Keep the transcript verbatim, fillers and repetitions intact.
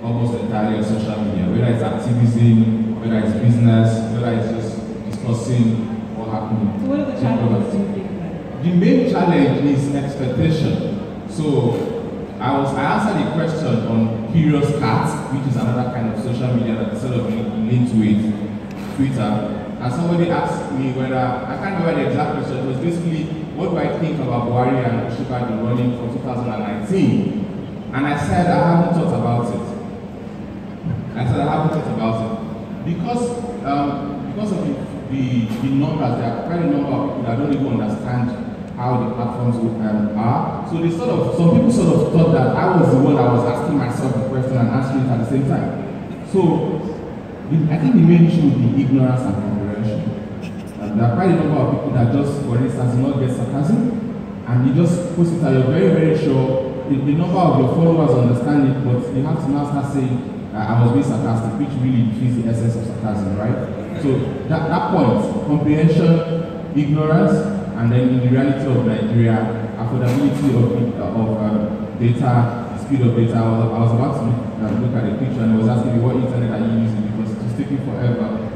almost entirely on social media, whether it's activism, whether it's business, whether it's just discussing what happened. So what are the challenges do you think then? The main challenge is expectation. So I was I answered a question on Curious Cat, which is another kind of social media that sort of linked with Twitter. And somebody asked me whether, I can't remember the exact question, it was basically, what do I think about Buhari and Oshibadi running for two thousand nineteen? And I said, I haven't thought about it. I said, I haven't thought about it. Because, um, because of the, the, the numbers, there are quite a number of people that don't even understand how the platforms um, are. So they sort of, some people sort of thought that I was the one that was asking myself the question and answering it at the same time. So, I think the main issue would be ignorance and comprehension. Uh, there are quite a number of people that just, for instance, do not get sarcasm, and you just post it and you're very, very sure the, the number of your followers understand it, but you have to now start saying, uh, I was being sarcastic, which really defeats the essence of sarcasm, right? So that, that point, comprehension, ignorance, and then in the reality of Nigeria, affordability of, of uh, data, speed of data. I was, I was about to look, uh, look at a picture and I was asking me what internet are you using because it's taking forever.